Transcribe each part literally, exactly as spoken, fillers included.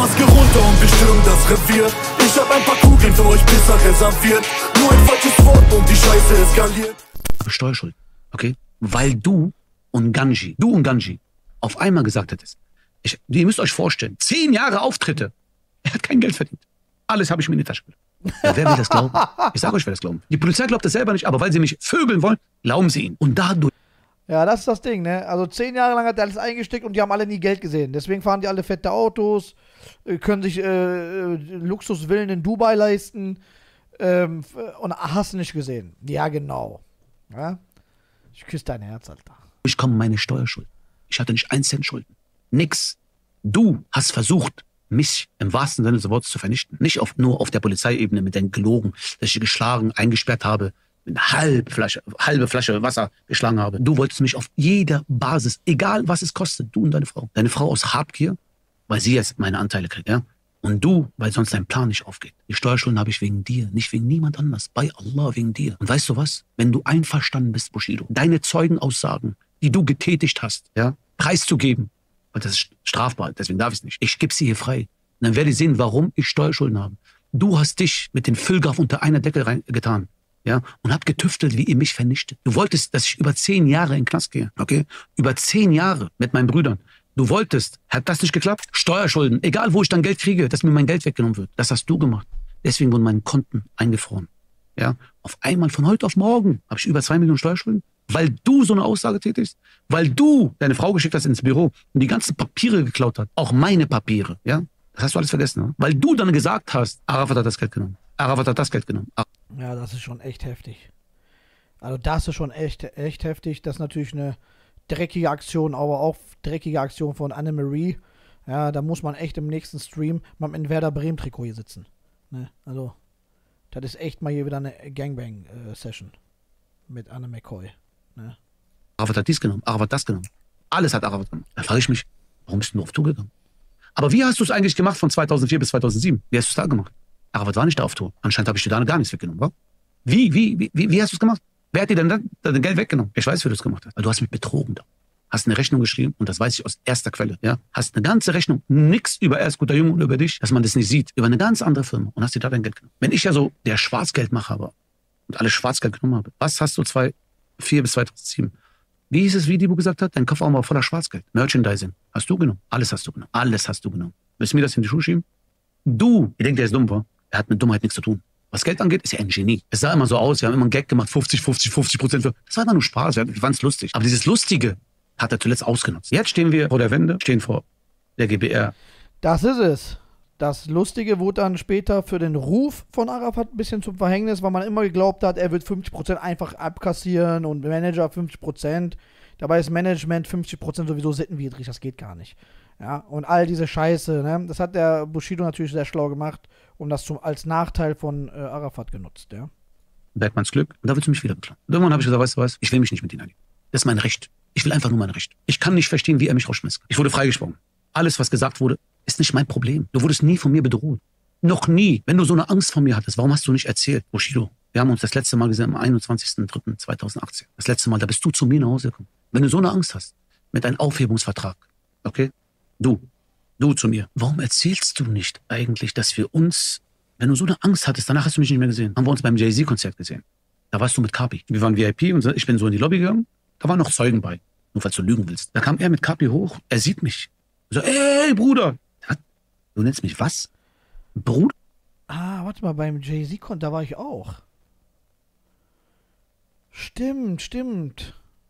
Maske runter und wir stürmen das Revier. Ich hab ein paar Kugeln für euch Pisser reserviert. Nur ein falsches Wort und die Scheiße eskaliert. Steuerschuld, okay? Weil du und Ganji, du und Ganji auf einmal gesagt hättest, ich, ihr müsst euch vorstellen, zehn Jahre Auftritte, er hat kein Geld verdient. Alles habe ich mir in die Tasche gelegt. Ja, wer will das glauben? Ich sage euch, wer das glauben. Die Polizei glaubt das selber nicht, aber weil sie mich vögeln wollen, glauben sie ihn. Und dadurch... Ja, das ist das Ding, ne? Also zehn Jahre lang hat er alles eingesteckt und die haben alle nie Geld gesehen. Deswegen fahren die alle fette Autos, können sich äh, Luxusvillen in Dubai leisten ähm, und hast du nicht gesehen. Ja, genau. Ja? Ich küsse dein Herz, Alter. Ich komme meine Steuerschuld. Ich hatte nicht einen Cent Schulden. Nix. Du hast versucht, mich im wahrsten Sinne des Wortes zu vernichten. Nicht auf, nur auf der Polizeiebene mit den Gelogen, dass ich sie geschlagen, eingesperrt habe, mit einer halbe Flasche, halbe Flasche Wasser geschlagen habe. Du wolltest mich auf jeder Basis, egal was es kostet, du und deine Frau. Deine Frau aus Habgier, weil sie jetzt meine Anteile kriegt, ja? Und du, weil sonst dein Plan nicht aufgeht. Die Steuerschulden habe ich wegen dir, nicht wegen niemand anders. Bei Allah wegen dir. Und weißt du was? Wenn du einverstanden bist, Bushido, deine Zeugenaussagen, die du getätigt hast, ja, preiszugeben, weil das ist strafbar, deswegen darf ich es nicht. Ich gebe sie hier frei. Und dann werdet ihr sehen, warum ich Steuerschulden habe. Du hast dich mit den Füllgraf unter einer Decke reingetan, ja, und habt getüftelt, wie ihr mich vernichtet. Du wolltest, dass ich über zehn Jahre in den Knast gehe, okay? Über zehn Jahre mit meinen Brüdern. Du wolltest, hat das nicht geklappt? Steuerschulden, egal wo ich dann Geld kriege, dass mir mein Geld weggenommen wird. Das hast du gemacht. Deswegen wurden meine Konten eingefroren. Ja, auf einmal von heute auf morgen habe ich über zwei Millionen Steuerschulden, weil du so eine Aussage tätigst, weil du deine Frau geschickt hast ins Büro und die ganzen Papiere geklaut hat, auch meine Papiere, ja? Das hast du alles vergessen, ne? Weil du dann gesagt hast, Arafat hat das Geld genommen, Arafat hat das Geld genommen. Ar Ja, das ist schon echt heftig. Also das ist schon echt, echt heftig. Das ist natürlich eine dreckige Aktion, aber auch dreckige Aktion von Annemarie. Ja, da muss man echt im nächsten Stream mal mit einem Werder Bremen Trikot hier sitzen. Ne? Also, das ist echt mal hier wieder eine Gangbang-Session mit Anne McCoy. Ne? Arafat hat dies genommen, Arafat hat das genommen. Alles hat Arafat genommen. Da frage ich mich, warum bist du nur auf Tour gegangen? Aber wie hast du es eigentlich gemacht von zweitausendvier bis zweitausendsieben? Wie hast du es da gemacht? Arafat war nicht da auf Tour. Anscheinend habe ich dir da gar nichts weggenommen, wa? Wie, wie, wie, wie hast du es gemacht? Wer hat dir denn dann dein Geld weggenommen? Ich weiß, wie du es gemacht hast. Weil du hast mich betrogen da. Hast eine Rechnung geschrieben, und das weiß ich aus erster Quelle, ja? Hast eine ganze Rechnung, nix über Erst guter Junge und über dich, dass man das nicht sieht, über eine ganz andere Firma, und hast dir da dein Geld genommen. Wenn ich ja so der Schwarzgeldmacher war und alles Schwarzgeld genommen habe, was hast du zweitausendvier bis zweitausendsieben? Wie hieß es, wie Dibu gesagt hat? Dein Kofferraum war voller Schwarzgeld. Merchandising. Hast du genommen. Alles hast du genommen. Alles hast du genommen. Willst du mir das in die Schuhe schieben? Du, ihr denkt, der ist dumm, wa? Er hat mit Dummheit nichts zu tun. Was Geld angeht, ist er ein Genie. Es sah immer so aus, wir haben immer einen Gag gemacht, fünfzig, fünfzig, fünfzig Prozent. Für. Das war immer nur Spaß, wir fanden es lustig. Aber dieses Lustige hat er zuletzt ausgenutzt. Jetzt stehen wir vor der Wende, stehen vor der G B R. Das ist es. Das Lustige wurde dann später für den Ruf von Arafat ein bisschen zum Verhängnis, weil man immer geglaubt hat, er wird fünfzig Prozent einfach abkassieren und Manager fünfzig Prozent. Dabei ist Management fünfzig Prozent sowieso sittenwidrig, das geht gar nicht. Ja, und all diese Scheiße, ne, das hat der Bushido natürlich sehr schlau gemacht und das zum, als Nachteil von äh, Arafat genutzt, ja. Bergmanns Glück, und da willst du mich wieder beklagen. Und irgendwann habe ich gesagt, weißt du was, ich will mich nicht mit ihm einigen. Das ist mein Recht. Ich will einfach nur mein Recht. Ich kann nicht verstehen, wie er mich rausschmiss. Ich wurde freigesprochen. Alles, was gesagt wurde, ist nicht mein Problem. Du wurdest nie von mir bedroht. Noch nie. Wenn du so eine Angst vor mir hattest, warum hast du nicht erzählt? Bushido, wir haben uns das letzte Mal gesehen am einundzwanzigsten dritten zweitausendachtzehn. Das letzte Mal, da bist du zu mir nach Hause gekommen. Wenn du so eine Angst hast, mit einem Aufhebungsvertrag, okay? Du, du zu mir. Warum erzählst du nicht eigentlich, dass wir uns, wenn du so eine Angst hattest, danach hast du mich nicht mehr gesehen, haben wir uns beim Jay-Z-Konzert gesehen. Da warst du mit Kapi. Wir waren V I P und ich bin so in die Lobby gegangen. Da waren noch Zeugen bei. Nur falls du lügen willst. Da kam er mit Kapi hoch. Er sieht mich. So, ey, Bruder. Du nennst mich was? Bruder? Ah, warte mal, beim Jay-Z-Konzert, da war ich auch. Stimmt, stimmt.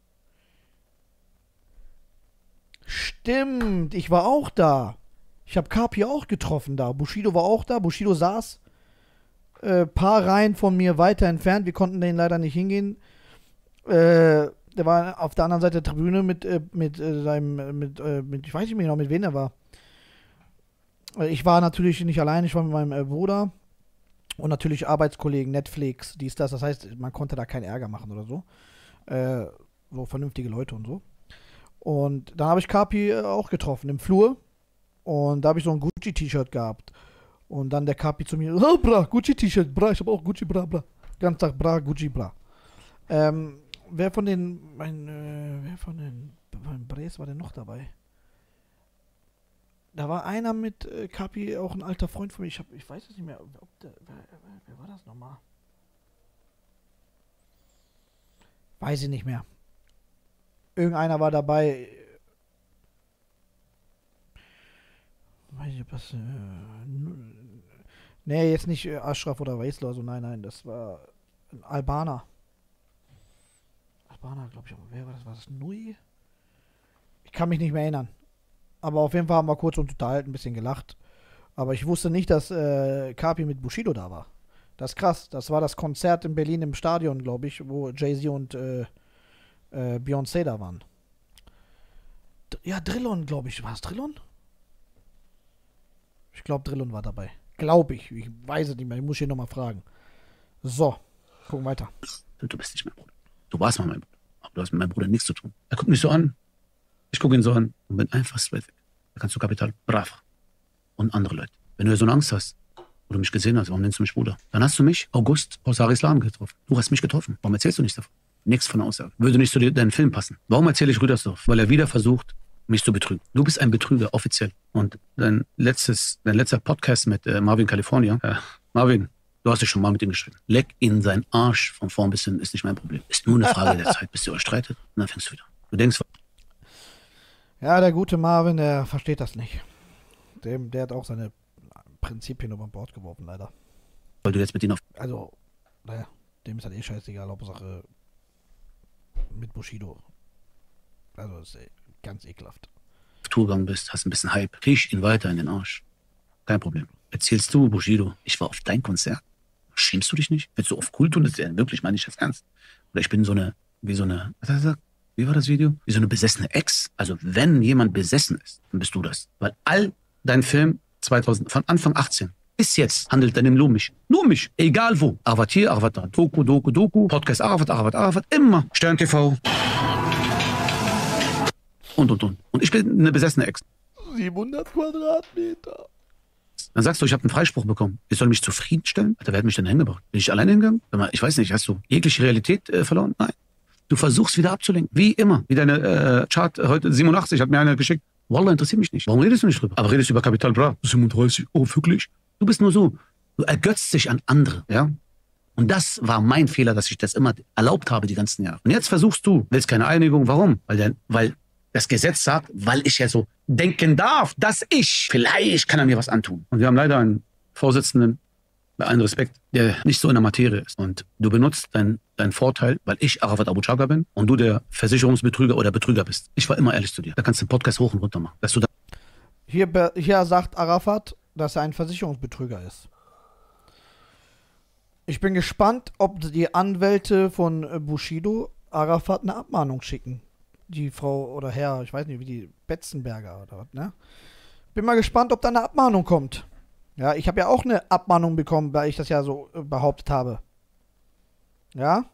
Stimmt, ich war auch da. Ich habe Kapi auch getroffen da. Bushido war auch da. Bushido saß äh, paar Reihen von mir weiter entfernt. Wir konnten den leider nicht hingehen. Äh, der war auf der anderen Seite der Tribüne mit, äh, mit äh, seinem, mit, äh, mit, ich weiß nicht mehr genau, mit wem er war. Äh, ich war natürlich nicht allein, ich war mit meinem äh, Bruder und natürlich Arbeitskollegen, Netflix, dies, das. Das heißt, man konnte da keinen Ärger machen oder so. Äh, so vernünftige Leute und so. Und dann habe ich Kapi äh, auch getroffen im Flur. Und da habe ich so ein Gucci-T-Shirt gehabt. Und dann der Kapi zu mir, oh, bra, Gucci-T-Shirt, bra, ich habe auch Gucci, bra, bra. Ganz Tag, bra, Gucci, bra. Ähm, wer von den, mein, äh, wer von den, mein Bres war denn noch dabei? da war einer mit äh, Kapi, auch ein alter Freund von mir. Ich, hab, ich weiß es nicht mehr. Ob der, wer, wer, wer war das nochmal? Weiß ich nicht mehr. Irgendeiner war dabei. Weiß ich, ob das. Äh, nee, jetzt nicht äh, Ashraf oder Weisler. Also nein, nein, das war ein Albaner. Albaner, glaube ich. Wer war das? War das Nui? Ich kann mich nicht mehr erinnern. Aber auf jeden Fall haben wir kurz uns unterhalten, ein bisschen gelacht. Aber ich wusste nicht, dass äh, Kapi mit Bushido da war. Das ist krass. Das war das Konzert in Berlin im Stadion, glaube ich, wo Jay-Z und äh, äh, Beyoncé da waren. D ja, Drillon, glaube ich. War es Drillon? Ich glaube, Drillon war dabei. Glaube ich. Ich weiß es nicht mehr. Ich muss hier nochmal fragen. So, gucken weiter. Du bist nicht mein Bruder. Du warst mal mein Bruder. Aber du hast mit meinem Bruder nichts zu tun. Er guckt mich so an. Ich gucke ihn so an und bin einfach straight weg. Da kannst du Kapital, brav. Und andere Leute. Wenn du so eine Angst hast, wo du mich gesehen hast, warum nennst du mich Bruder? Dann hast du mich, August, aus Arislan getroffen. Du hast mich getroffen. Warum erzählst du nichts davon? Nichts von der Aussage. Würde nicht zu dir deinen Film passen. Warum erzähle ich Rüdersdorf? Weil er wieder versucht, mich zu betrügen. Du bist ein Betrüger, offiziell. Und dein letztes, dein letzter Podcast mit äh, Marvin California, äh, Marvin, du hast dich schon mal mit ihm gestritten. Leck in seinen Arsch von vorn bis hin, ist nicht mein Problem. Ist nur eine Frage der Zeit, bis ihr euch streitet und dann fängst du wieder. Du denkst, ja, der gute Marvin, der versteht das nicht. Dem, der hat auch seine Prinzipien über Bord geworfen, leider. weil du jetzt mit ihm auf Also, naja, dem ist halt eh scheißegal, Hauptsache mit Bushido. Also, ist eh ganz ekelhaft. Tour gegangen bist, hast ein bisschen Hype, krieg ihn weiter in den Arsch. Kein Problem. Erzählst du, Bushido, ich war auf dein Konzert. Schämst du dich nicht? Willst du auf cool tun? Das ist ja wirklich, meine ich das ernst. Oder ich bin so eine, wie so eine, was hat er gesagt? Wie war das Video? Wie so eine besessene Ex. Also wenn jemand besessen ist, dann bist du das. Weil all dein Film zweitausend, von Anfang achtzehn bis jetzt handelt er nur mich. Nur mich. Egal wo. Arafat hier, Arafat da. Doku, Doku, Doku. Podcast Arafat, Arafat, Arafat. Immer. Stern T V. Und, und, und. Und ich bin eine besessene Ex. siebenhundert Quadratmeter. Dann sagst du, ich habe einen Freispruch bekommen. Ich soll mich zufriedenstellen? Alter, wer hat mich denn hingebracht? Bin ich alleine hingegangen? Ich weiß nicht, hast du jegliche Realität äh, verloren? Nein. Du versuchst wieder abzulenken. Wie immer. Wie deine äh, Chart heute siebenundachtzig hat mir einer geschickt. Wallah, interessiert mich nicht. Warum redest du nicht drüber? Aber redest du über Kapital Bra? siebenunddreißig. Oh, wirklich? Du bist nur so. Du ergötzt dich an andere, ja? Und das war mein Fehler, dass ich das immer erlaubt habe die ganzen Jahre. Und jetzt versuchst du, willst keine Einigung. Warum? Weil, der, weil das Gesetz sagt, weil ich ja so denken darf, dass ich, vielleicht kann er mir was antun. Und wir haben leider einen Vorsitzenden, bei allem Respekt, der nicht so in der Materie ist. Und du benutzt deinen dein Vorteil, weil ich Arafat Abu Chaka bin und du der Versicherungsbetrüger oder Betrüger bist. Ich war immer ehrlich zu dir. Da kannst du den Podcast hoch und runter machen. Dass du da Hier, be- hier sagt Arafat, dass er ein Versicherungsbetrüger ist. Ich bin gespannt, ob die Anwälte von äh, Bushido Arafat eine Abmahnung schicken. Die Frau oder Herr, ich weiß nicht, wie die Betzenberger oder was, ne? Bin mal gespannt, ob da eine Abmahnung kommt. Ja, ich habe ja auch eine Abmahnung bekommen, weil ich das ja so äh, behauptet habe. Ja?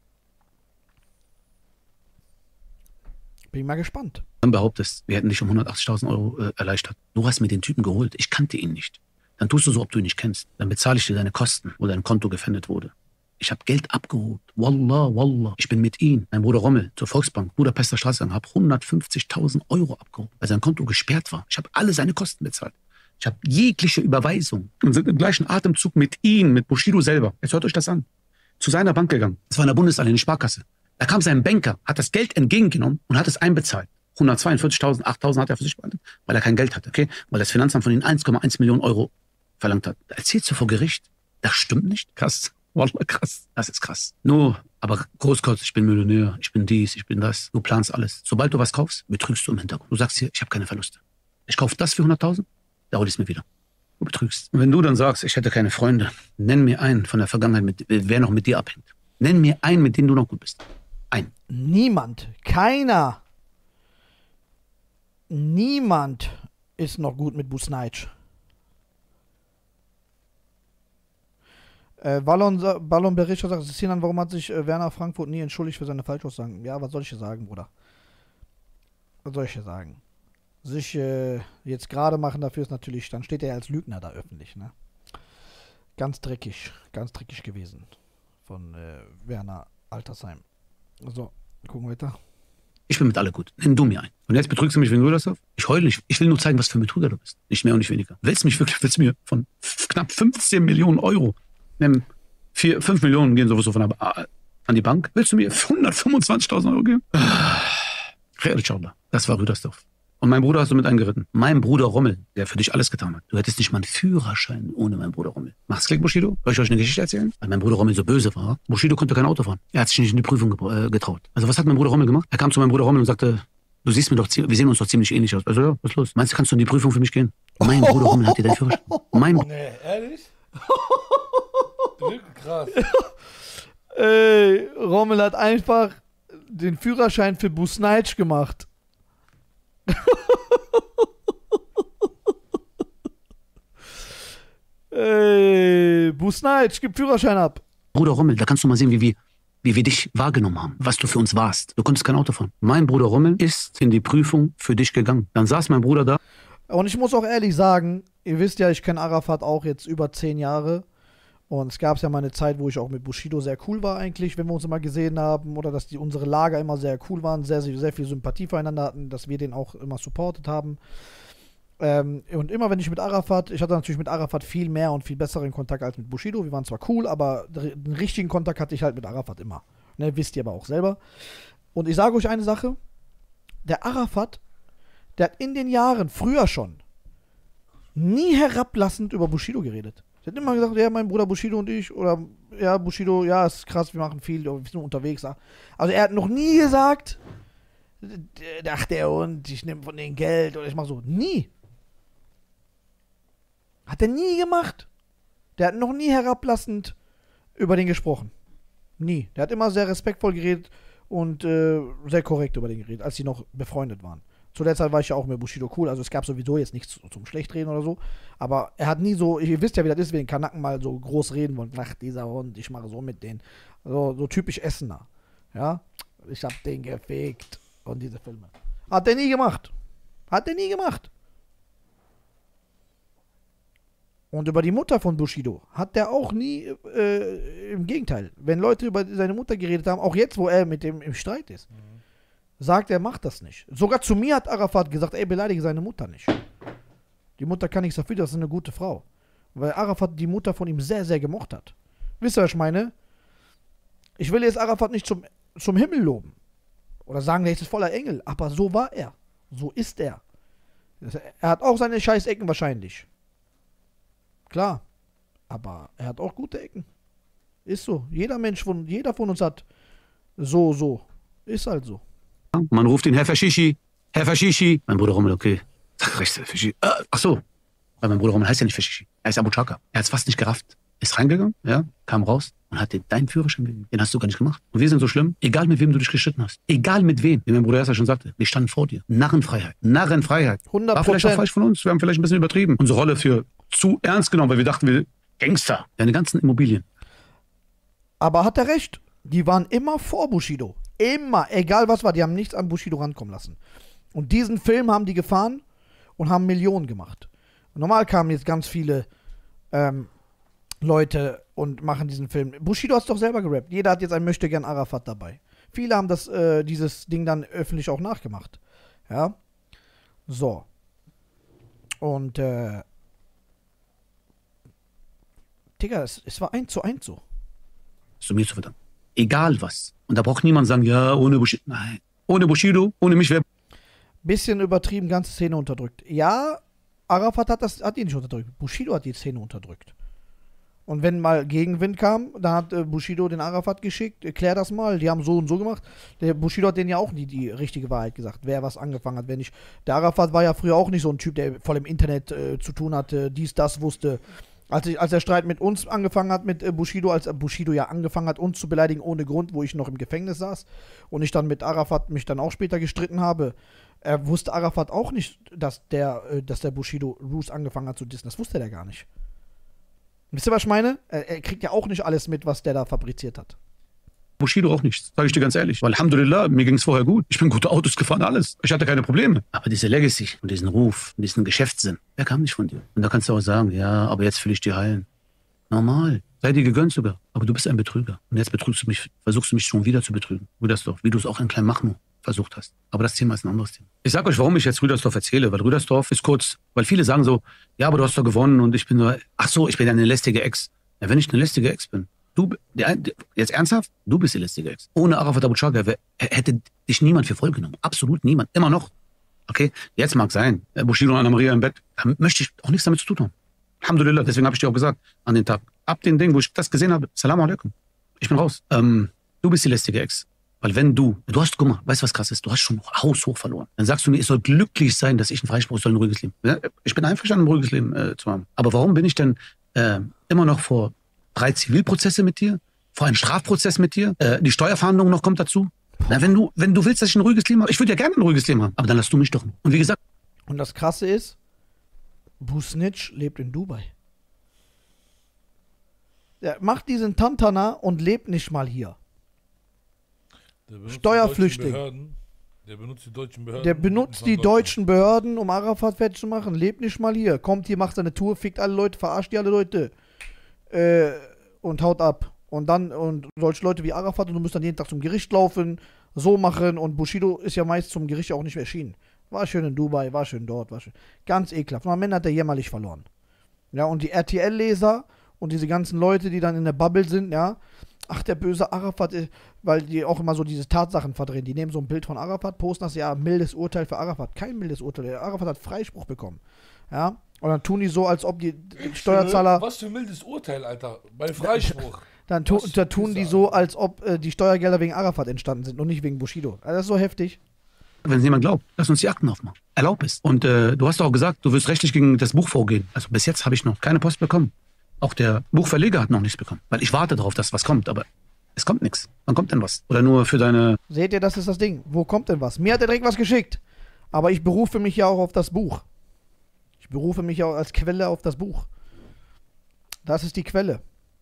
Bin mal gespannt. dann behauptest, wir hätten dich um hundertachtzigtausend Euro äh, erleichtert. Du hast mir den Typen geholt. Ich kannte ihn nicht. Dann tust du so, ob du ihn nicht kennst. Dann bezahle ich dir deine Kosten, wo dein Konto gefändet wurde. Ich habe Geld abgeholt. Wallah, wallah. Ich bin mit ihm, mein Bruder Rommel, zur Volksbank, Budapester Straße gegangen, habe hundertfünfzigtausend Euro abgeholt, weil sein Konto gesperrt war. Ich habe alle seine Kosten bezahlt. Ich habe jegliche Überweisung und sind im gleichen Atemzug mit ihm, mit Bushido selber. Jetzt hört euch das an. Zu seiner Bank gegangen. Das war in der Bundesallee, in die Sparkasse. Da kam sein Banker, hat das Geld entgegengenommen und hat es einbezahlt. hundertzweiundvierzigtausend, achttausend hat er für sich behalten, weil er kein Geld hatte, okay? Weil das Finanzamt von ihm eins Komma eins Millionen Euro verlangt hat. Da erzählst du vor Gericht, das stimmt nicht? Krass. Wallah, krass. Das ist krass. Nur, aber Großkotz, ich bin Millionär, ich bin dies, ich bin das. Du planst alles. Sobald du was kaufst, betrügst du im Hintergrund. Du sagst hier, ich habe keine Verluste. Ich kaufe das für hunderttausend, da hol ich es mir wieder. Du betrügst. Und wenn du dann sagst, ich hätte keine Freunde, nenn mir einen von der Vergangenheit, mit, wer noch mit dir abhängt. Nenn mir einen, mit dem du noch gut bist. Ein. Niemand, keiner, niemand ist noch gut mit Busnaic. Äh, Ballon, Ballon Berisha sagt, Sinan, warum hat sich äh, Werner Frankfurt nie entschuldigt für seine Falschaussagen? Ja, was soll ich dir sagen, Bruder? Was soll ich dir sagen? Sich äh, jetzt gerade machen dafür ist natürlich, dann steht er als Lügner da öffentlich, ne? Ganz dreckig, ganz dreckig gewesen von äh, Werner Altersheim. So, gucken wir weiter. Ich bin mit alle gut. Nimm du mir ein. Und jetzt betrügst du mich wegen Rüdersdorf? Ich heule nicht. Ich will nur zeigen, was für ein Betrüger du bist. Nicht mehr und nicht weniger. Willst du mich wirklich, willst du mir von knapp fünfzehn Millionen Euro, nimm vier, fünf Millionen gehen sowieso von der, an die Bank. Willst du mir hundertfünfundzwanzigtausend Euro geben? Das war Rüdersdorf. Und mein Bruder hast du mit eingeritten. Mein Bruder Rommel, der für dich alles getan hat. Du hättest nicht mal einen Führerschein ohne meinen Bruder Rommel. Macht's Klick, Bushido? Soll ich euch eine Geschichte erzählen? Weil mein Bruder Rommel so böse war. Bushido konnte kein Auto fahren. Er hat sich nicht in die Prüfung getraut. Also was hat mein Bruder Rommel gemacht? Er kam zu meinem Bruder Rommel und sagte, du siehst mir doch, wir sehen uns doch ziemlich ähnlich aus. Also ja, was ist los? Meinst du, kannst du in die Prüfung für mich gehen? Mein Bruder Rommel hat dir deinen Führerschein. Mein Nee, ehrlich? Krass. Ey, Rommel hat einfach den Führerschein für Busnitsch gemacht. Ey, Busnitsch, gib Führerschein ab. Bruder Rommel, da kannst du mal sehen, wie wir, wie wir dich wahrgenommen haben, was du für uns warst. Du konntest kein Auto fahren. Mein Bruder Rommel ist in die Prüfung für dich gegangen. Dann saß mein Bruder da. Und ich muss auch ehrlich sagen, ihr wisst ja, ich kenne Arafat auch jetzt über zehn Jahre. Und es gab ja mal eine Zeit, wo ich auch mit Bushido sehr cool war eigentlich, wenn wir uns immer gesehen haben. Oder dass die, unsere Lager immer sehr cool waren, sehr, sehr, sehr viel Sympathie füreinander hatten, dass wir den auch immer supportet haben. Ähm, und immer wenn ich mit Arafat, ich hatte natürlich mit Arafat viel mehr und viel besseren Kontakt als mit Bushido. Wir waren zwar cool, aber den richtigen Kontakt hatte ich halt mit Arafat immer. Ne, wisst ihr aber auch selber. Und ich sage euch eine Sache, der Arafat, der hat in den Jahren, früher schon, nie herablassend über Bushido geredet. Der hat immer gesagt, ja, mein Bruder Bushido und ich, oder ja, Bushido, ja, ist krass, wir machen viel, wir sind unterwegs. Also er hat noch nie gesagt, ach der Hund, ich nehme von denen Geld oder ich mache so. Nie. Hat er nie gemacht. Der hat noch nie herablassend über den gesprochen. Nie. Der hat immer sehr respektvoll geredet und äh, sehr korrekt über den geredet, als sie noch befreundet waren. Zu der Zeit war ich ja auch mit Bushido cool, also es gab sowieso jetzt nichts zum Schlechtreden oder so. Aber er hat nie so, ihr wisst ja, wie das ist, wenn Kanaken mal so groß reden wollen. Ach, dieser Hund, ich mache so mit denen. So, so typisch Essener. Ja, ich hab den gefickt. Und diese Filme. Hat er nie gemacht. Hat er nie gemacht. Und über die Mutter von Bushido hat er auch nie, äh, im Gegenteil, wenn Leute über seine Mutter geredet haben, auch jetzt, wo er mit dem im Streit ist, mhm. sagt er, macht das nicht. Sogar zu mir hat Arafat gesagt, ey, beleidige seine Mutter nicht. Die Mutter kann nichts dafür, das ist eine gute Frau. Weil Arafat die Mutter von ihm sehr, sehr gemocht hat. Wisst ihr, was ich meine? Ich will jetzt Arafat nicht zum, zum Himmel loben. Oder sagen, der ist voller Engel. Aber so war er. So ist er. Er hat auch seine scheiß Ecken wahrscheinlich. Klar. Aber er hat auch gute Ecken. Ist so. Jeder Mensch von, jeder von uns hat so, so. Ist halt so. Man ruft ihn Herr Fashishi. Herr Fashishi. Mein Bruder Rommel, okay. Sag rechts, Fashishi. Äh, ach so. Weil mein Bruder Rommel heißt ja nicht Fashishi. Er ist Abu Chaka. Er hat es fast nicht gerafft. Ist reingegangen, ja, kam raus und hat dir deinen Führerschein gegeben. Den hast du gar nicht gemacht. Und wir sind so schlimm, egal mit wem du dich gestritten hast. Egal mit wem. Wie mein Bruder erst schon sagte, wir standen vor dir. Narrenfreiheit. Narrenfreiheit. hundert Prozent. War vielleicht auch falsch von uns. Wir haben vielleicht ein bisschen übertrieben. Unsere Rolle für zu ernst genommen, weil wir dachten, wir Gangster. Deine ganzen Immobilien. Aber hat er recht. Die waren immer vor Bushido. Immer. Egal was war. Die haben nichts an Bushido rankommen lassen. Und diesen Film haben die gefahren und haben Millionen gemacht. Und normal kamen jetzt ganz viele ähm, Leute und machen diesen Film. Bushido hat es doch selber gerappt. Jeder hat jetzt ein Möchtegern Arafat dabei. Viele haben das, äh, dieses Ding dann öffentlich auch nachgemacht. Ja. So. Und, äh. Digga, es, es war eins zu eins so. Hast du mir zu verdanken. Egal was. Und da braucht niemand sagen, ja, ohne Bushido. Nein. Ohne Bushido, ohne mich wäre. Bisschen übertrieben, ganze Szene unterdrückt. Ja, Arafat hat, das, hat ihn nicht unterdrückt. Bushido hat die Szene unterdrückt. Und wenn mal Gegenwind kam, dann hat äh, Bushido den Arafat geschickt, erklär das mal, die haben so und so gemacht. Der Bushido hat denen ja auch nie die richtige Wahrheit gesagt, wer was angefangen hat, wer nicht. Der Arafat war ja früher auch nicht so ein Typ, der voll im Internet äh, zu tun hatte, dies, das wusste. Als, ich, als der Streit mit uns angefangen hat, mit äh, Bushido, als äh, Bushido ja angefangen hat, uns zu beleidigen ohne Grund, wo ich noch im Gefängnis saß und ich dann mit Arafat mich dann auch später gestritten habe, äh, wusste Arafat auch nicht, dass der, äh, dass der Bushido Roos angefangen hat zu dissen. Das wusste der gar nicht. Wisst ihr, was ich meine? Er, er kriegt ja auch nicht alles mit, was der da fabriziert hat. Bushido auch nicht, sage ich dir ganz ehrlich. Weil Alhamdulillah, mir ging es vorher gut. Ich bin gute Autos gefahren, alles. Ich hatte keine Probleme. Aber diese Legacy und diesen Ruf und diesen Geschäftssinn, der kam nicht von dir. Und da kannst du auch sagen, ja, aber jetzt will ich dir heilen. Normal. Sei dir gegönnt sogar. Aber du bist ein Betrüger. Und jetzt betrügst du mich, versuchst du mich schon wieder zu betrügen. Wie das doch, wie du es auch in Klein Machno versucht hast. Aber das Thema ist ein anderes Thema. Ich sag euch, warum ich jetzt Rüdersdorf erzähle, weil Rüdersdorf ist kurz, weil viele sagen so, ja, aber du hast doch gewonnen und ich bin so, ach so, ich bin ja eine lästige Ex. Ja, wenn ich eine lästige Ex bin, du, der, der, jetzt ernsthaft, du bist die lästige Ex. Ohne Arafat Abu Chaka hätte dich niemand für voll genommen. Absolut niemand. Immer noch. Okay, jetzt mag sein, Bushido und Anna-Maria im Bett, da möchte ich auch nichts damit zu tun haben. Alhamdulillah, deswegen habe ich dir auch gesagt, an den Tag, ab dem Ding, wo ich das gesehen habe, Salam alaikum, ich bin raus. Ähm, du bist die lästige Ex. Weil wenn du, du hast, guck mal, weißt du, was krass ist? Du hast schon haushoch verloren. Dann sagst du mir, ich soll glücklich sein, dass ich einen Freispruch soll, ein ruhiges Leben. Ja, ich bin einverstanden, ein ruhiges Leben äh, zu haben. Aber warum bin ich denn äh, immer noch vor drei Zivilprozesse mit dir, vor einem Strafprozess mit dir, äh, die Steuerverhandlung noch kommt dazu? Na, wenn du, wenn du willst, dass ich ein ruhiges Leben habe, ich würde ja gerne ein ruhiges Leben haben, aber dann lass du mich doch. Und wie gesagt. Und das Krasse ist, Busnitch lebt in Dubai. Der macht diesen Tantana und lebt nicht mal hier. Der Steuerflüchtling. Der benutzt die deutschen Behörden. Der benutzt die deutschen Behörden, um Arafat fertig zu machen. Lebt nicht mal hier. Kommt hier, macht seine Tour, fickt alle Leute, verarscht die alle Leute. Äh, und haut ab. Und dann, und solche Leute wie Arafat, und du musst dann jeden Tag zum Gericht laufen, so machen. Und Bushido ist ja meist zum Gericht auch nicht mehr erschienen. War schön in Dubai, war schön dort, war schön. Ganz ekelhaft. Und am Ende hat er jämmerlich verloren. Ja, und die R T L-Leser und diese ganzen Leute, die dann in der Bubble sind, ja, ach, der böse Arafat, weil die auch immer so diese Tatsachen verdrehen. Die nehmen so ein Bild von Arafat, posten das, ja, mildes Urteil für Arafat. Kein mildes Urteil. Der Arafat hat Freispruch bekommen. Ja, und dann tun die so, als ob die Steuerzahler... Was für ein mildes Urteil, Alter, bei Freispruch. Dann tu, da tun die so, als ob äh, die Steuergelder wegen Arafat entstanden sind und nicht wegen Bushido. Also das ist so heftig. Wenn es jemand glaubt, lass uns die Akten aufmachen. Erlaub es. Und äh, du hast auch gesagt, du wirst rechtlich gegen das Buch vorgehen. Also bis jetzt habe ich noch keine Post bekommen. Auch der Buchverleger hat noch nichts bekommen. Weil ich warte darauf, dass was kommt, aber es kommt nichts. Wann kommt denn was? Oder nur für deine... Seht ihr, das ist das Ding. Wo kommt denn was? Mir hat er direkt was geschickt. Aber ich berufe mich ja auch auf das Buch. Ich berufe mich ja auch als Quelle auf das Buch. Das ist die Quelle.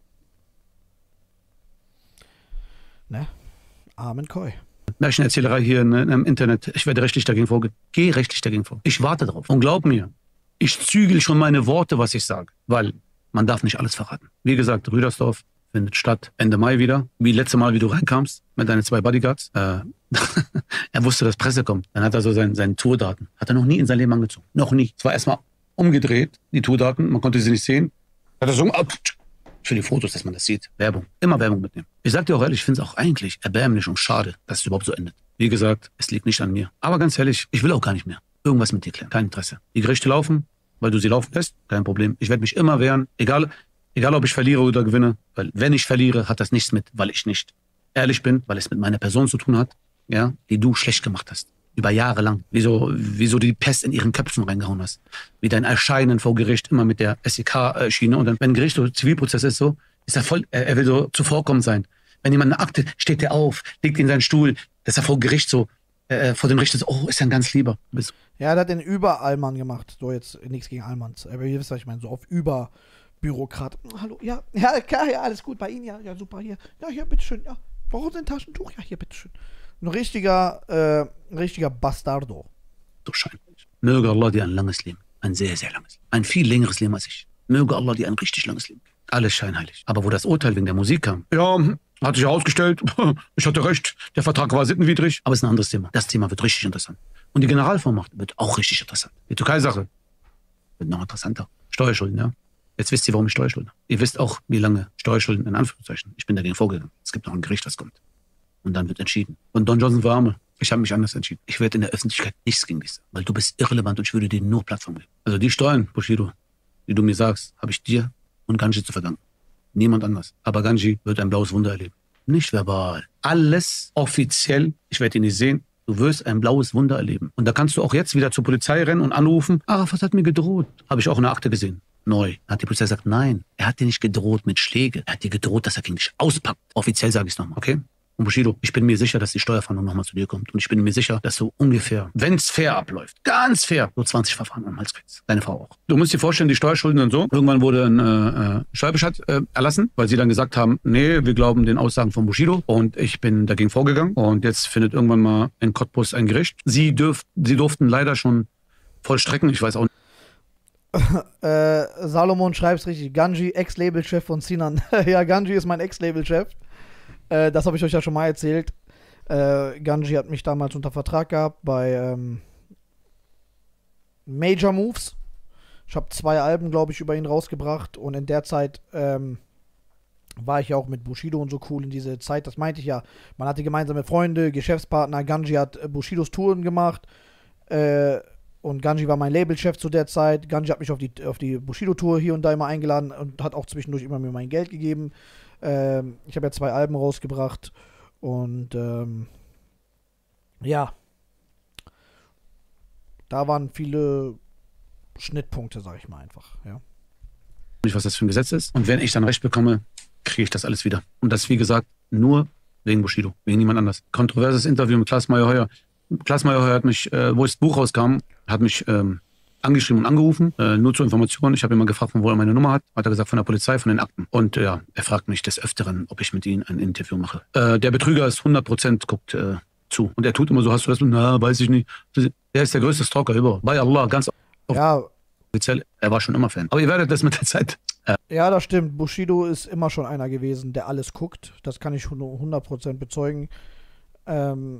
Ne? Amen Koi. Märchenerzählerei hier in, in, im Internet. Ich werde rechtlich dagegen vorgehen. Geh rechtlich dagegen vor. Ich warte darauf. Und glaub mir, ich zügel schon meine Worte, was ich sage. Weil man darf nicht alles verraten. Wie gesagt, Rüdersdorf findet statt Ende Mai wieder. Wie letzte Mal, wie du reinkamst mit deinen zwei Bodyguards. Äh, er wusste, dass Presse kommt. Dann hat er so sein, seine Tourdaten. Hat er noch nie in seinem Leben angezogen. Noch nie. Es war erstmal umgedreht, die Tourdaten. Man konnte sie nicht sehen. Hat er so... Für die Fotos, dass man das sieht. Werbung. Immer Werbung mitnehmen. Ich sag dir auch ehrlich, ich finde es auch eigentlich erbärmlich und schade, dass es überhaupt so endet. Wie gesagt, es liegt nicht an mir. Aber ganz ehrlich, ich will auch gar nicht mehr irgendwas mit dir klären. Kein Interesse. Die Gerichte laufen, weil du sie laufen lässt. Kein Problem. Ich werde mich immer wehren. Egal, egal ob ich verliere oder gewinne. Weil wenn ich verliere, hat das nichts mit, weil ich nicht ehrlich bin, weil es mit meiner Person zu tun hat, ja, die du schlecht gemacht hast. Über Jahre lang. Wieso, wieso du die Pest in ihren Köpfen reingehauen hast. Wie dein Erscheinen vor Gericht immer mit der S E K-Schiene. Und dann, wenn Gericht oder Zivilprozess ist so, ist er voll, er, er will so zuvorkommend sein. Wenn jemand eine Akte, steht er auf, legt ihn in seinen Stuhl, dass er vor Gericht so, äh, vor dem Richter so, oh, ist er ein ganz Lieber. Ja, er hat den Über-Allmann gemacht. So, jetzt nichts gegen Allmanns. Aber ihr wisst, was ich meine. So auf Über-Bürokrat. Hallo, ja, ja, klar, ja, alles gut bei Ihnen, ja, ja, super, hier. Ja, hier, bitteschön, ja. Brauchen Sie ein Taschentuch? Ja, hier, bitteschön. Ein richtiger, äh, ein richtiger Bastardo. Du scheinbar. Möge Allah dir ein langes Leben. Ein sehr, sehr langes Leben. Ein viel längeres Leben als ich. Möge Allah dir ein richtig langes Leben. Alles scheinheilig. Aber wo das Urteil wegen der Musik kam, ja, hat sich herausgestellt, ich hatte recht, der Vertrag war sittenwidrig. Aber es ist ein anderes Thema. Das Thema wird richtig interessant. Und die Generalvollmacht wird auch richtig interessant. Die Türkei-Sache wird noch interessanter. Steuerschulden, ja. Jetzt wisst ihr, warum ich Steuerschulden habe. Ihr wisst auch, wie lange Steuerschulden in Anführungszeichen. Ich bin dagegen vorgegangen. Es gibt noch ein Gericht, das kommt. Und dann wird entschieden. Und Don Johnson war arme. Ich habe mich anders entschieden. Ich werde in der Öffentlichkeit nichts gegen dich sagen, weil du bist irrelevant und ich würde dir nur Plattform geben. Also die Steuern, Bushido, die du mir sagst, habe ich dir und Ganji zu verdanken. Niemand anders. Aber Ganji wird ein blaues Wunder erleben. Nicht verbal. Alles offiziell. Ich werde ihn nicht sehen. Du wirst ein blaues Wunder erleben. Und da kannst du auch jetzt wieder zur Polizei rennen und anrufen. Arafat hat mir gedroht. Habe ich auch eine Akte gesehen. Neu. Hat die Polizei gesagt, nein, er hat dir nicht gedroht mit Schläge. Er hat dir gedroht, dass er gegen dich auspackt. Offiziell sage ich es nochmal, okay? Und Bushido, ich bin mir sicher, dass die Steuerfahndung nochmal zu dir kommt. Und ich bin mir sicher, dass du ungefähr, wenn es fair abläuft, ganz fair, nur zwanzig Verfahren am Hals kriegst. Deine Frau auch. Du musst dir vorstellen, die Steuerschulden und so. Irgendwann wurde ein äh, Steuerbescheid äh, erlassen, weil sie dann gesagt haben, nee, wir glauben den Aussagen von Bushido. Und ich bin dagegen vorgegangen. Und jetzt findet irgendwann mal in Cottbus ein Gericht. Sie, dürf, sie durften leider schon vollstrecken. Ich weiß auch nicht. äh, Salomon schreibt's richtig. Ganji, Ex-Labelchef von Sinan. Ja, Ganji ist mein Ex-Labelchef. Äh, das habe ich euch ja schon mal erzählt. Äh, Ganji hat mich damals unter Vertrag gehabt bei ähm, Major Moves. Ich habe zwei Alben, glaube ich, über ihn rausgebracht und in der Zeit ähm, war ich ja auch mit Bushido und so cool in diese Zeit. Das meinte ich ja. Man hatte gemeinsame Freunde, Geschäftspartner. Ganji hat äh, Bushidos Touren gemacht äh, und Ganji war mein Labelchef zu der Zeit. Ganji hat mich auf die, auf die Bushido-Tour hier und da immer eingeladen und hat auch zwischendurch immer mir mein Geld gegeben. Ähm, ich habe ja zwei Alben rausgebracht und ähm, ja, da waren viele Schnittpunkte, sag ich mal einfach, ja. Nicht, was das für ein Gesetz ist. Und wenn ich dann Recht bekomme, kriege ich das alles wieder. Und das, wie gesagt, nur wegen Bushido, wegen niemand anders. Kontroverses Interview mit Klaas Meyer-Heuer. Klaas Meyer-Heuer hat mich, äh, wo das Buch rauskam, hat mich ähm, angeschrieben und angerufen, äh, nur zur Information. Ich habe ihn mal gefragt, von wo er meine Nummer hat. Hat er gesagt, von der Polizei, von den Akten. Und äh, ja, er fragt mich des Öfteren, ob ich mit ihm ein Interview mache. Äh, der Betrüger ist hundert Prozent, guckt äh, zu. Und er tut immer so, hast du das? Na, weiß ich nicht. Der ist der größte Stalker überhaupt. Bei Allah, ganz Ja, offiziell. Er war schon immer Fan. Aber ihr werdet das mit der Zeit... Äh, ja, das stimmt. Bushido ist immer schon einer gewesen, der alles guckt. Das kann ich hundert Prozent bezeugen. Ähm,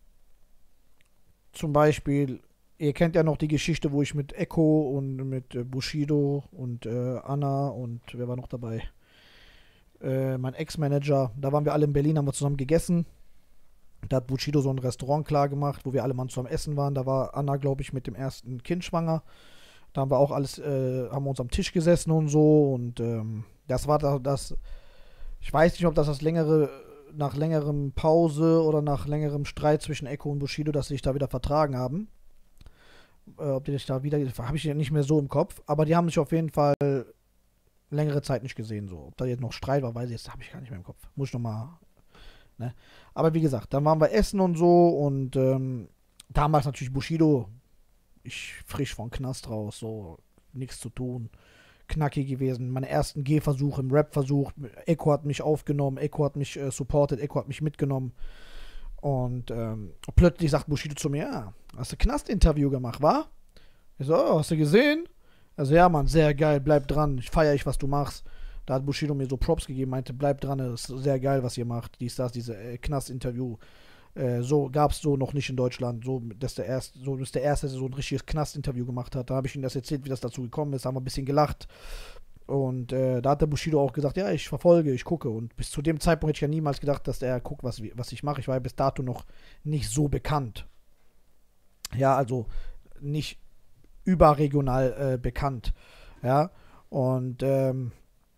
zum Beispiel, ihr kennt ja noch die Geschichte, wo ich mit Echo und mit äh, Bushido und äh, Anna und wer war noch dabei? Äh, mein Ex-Manager. Da waren wir alle in Berlin, haben wir zusammen gegessen. Da hat Bushido so ein Restaurant klar gemacht, wo wir alle mal zusammen essen waren. Da war Anna, glaube ich, mit dem ersten Kind schwanger. Da haben wir auch alles, äh, haben wir uns am Tisch gesessen und so. Und ähm, das war da, das, ich weiß nicht, ob das das längere, nach längerem Pause oder nach längerem Streit zwischen Echo und Bushido, dass sie sich da wieder vertragen haben. Äh, ob die sich da wieder, habe ich ja nicht mehr so im Kopf. Aber die haben sich auf jeden Fall längere Zeit nicht gesehen. So. Ob da jetzt noch Streit war, weiß ich jetzt, habe ich gar nicht mehr im Kopf. Muss ich nochmal. Ne? Aber wie gesagt, dann waren wir essen und so und ähm, damals natürlich Bushido, ich frisch vom Knast raus, so nichts zu tun, knackig gewesen, meine ersten Gehversuche im Rap-Versuch, Echo hat mich aufgenommen, Echo hat mich äh, supported, Echo hat mich mitgenommen und ähm, plötzlich sagt Bushido zu mir, ja, hast du Knast-Interview gemacht, wa? Ich so, oh, hast du gesehen? Also ja, Mann, sehr geil, bleib dran, ich feiere ich, was du machst. Da hat Bushido mir so Props gegeben, meinte, bleib dran, das ist sehr geil, was ihr macht. Dies, das, diese äh, Knast-Interview. Äh, so gab es so noch nicht in Deutschland. So, dass der erste, so ist der erste, der so ein richtiges Knast-Interview gemacht hat. Da habe ich ihm das erzählt, wie das dazu gekommen ist, haben wir ein bisschen gelacht. Und äh, da hat der Bushido auch gesagt, ja, ich verfolge, ich gucke. Und bis zu dem Zeitpunkt hätte ich ja niemals gedacht, dass er guckt, was, was ich mache. Ich war ja bis dato noch nicht so bekannt. Ja, also nicht überregional äh, bekannt. Ja, und ähm,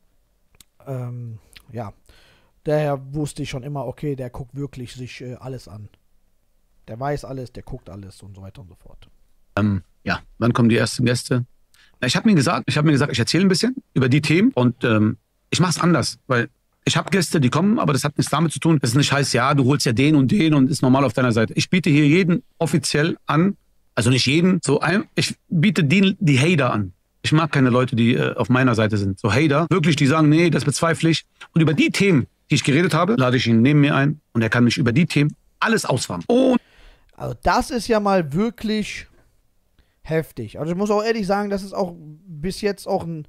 Ähm, ja, daher wusste ich schon immer, okay, der guckt wirklich sich äh, alles an. Der weiß alles, der guckt alles und so weiter und so fort. Ähm, ja, wann kommen die ersten Gäste? Na, ich habe mir gesagt, ich habe mir gesagt, ich erzähle ein bisschen über die Themen und ähm, ich mache es anders, weil ich habe Gäste, die kommen, aber das hat nichts damit zu tun, dass es nicht heißt, ja, du holst ja den und den und ist normal auf deiner Seite. Ich biete hier jeden offiziell an, also nicht jeden, so ein, ich biete die, die Hater an. Ich mag keine Leute, die äh, auf meiner Seite sind. So Hater, wirklich, die sagen, nee, das bezweifle ich. Und über die Themen, die ich geredet habe, lade ich ihn neben mir ein und er kann mich über die Themen alles ausfahren. Und also das ist ja mal wirklich heftig. Also ich muss auch ehrlich sagen, das ist auch bis jetzt auch ein